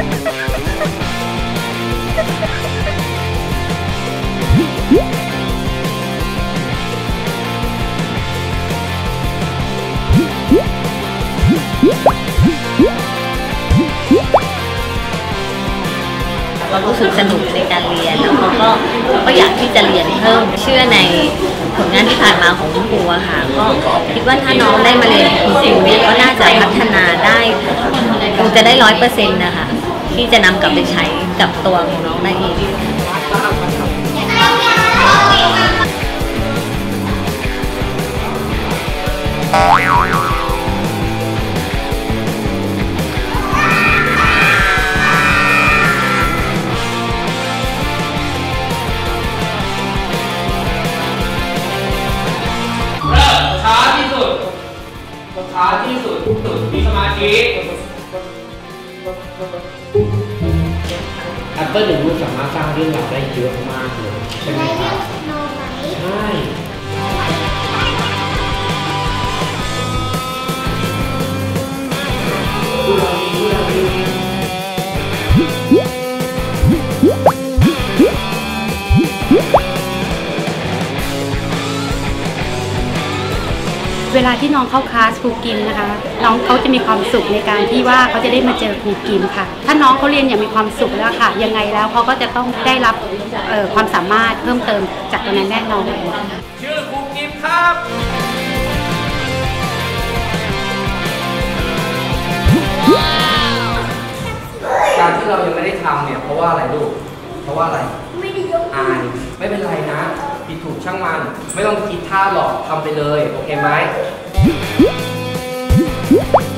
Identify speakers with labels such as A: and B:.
A: เรารู้สึกสนุกในการเรียนแล้วเขาก็อยากที่จะเรียนเพิ่มเชื่อในผลงานที่ผ่านมาของคุณครูอะค่ะก็คิดว่าถ้าน้องได้มาเรียนคุณครูเนี่ยก็น่าจะพัฒนาได้คงจะได้100%นะคะที่จะนำกลับไปใช้กับตัวของน้องได้เอง
B: ช้าที่สุดมีสมาธิแอปเปิลหนึ่งลูกสามารถสร้างเรื่องราวได้เยอะมากเลยใช่ไหมครับใช่
C: เวลาที่น้องเข้าคลาสครูกิมนะคะน้องเขาจะมีความสุขในการที่ว่าเขาจะได้มาเจอครูกิมค่ะถ้าน้องเขาเรียนอย่างมีความสุขแล้วค่ะยังไงแล้วเขาก็จะต้องได้รับความสามารถเพิ่มเติมจากตรงนั้นแน่นอน
B: ชื่อครูกิมครับการที่เรายังไม่ได้ทำเนี่ยเพราะว่าอะไรลูกเพราะว่าอะไรไม่ได้ยกอายไม่เป็นไรนะผิดถูกช่างมันไม่ต้องคิดท่าหรอกทำไปเลยโอเคไหม